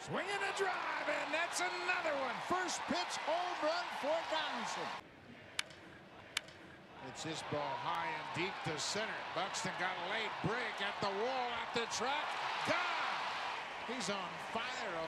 Swinging a drive, and that's another one. First pitch home run for Donaldson. It's this ball high and deep to center. Buxton got a late break at the wall, at the track. Gone! He's on fire.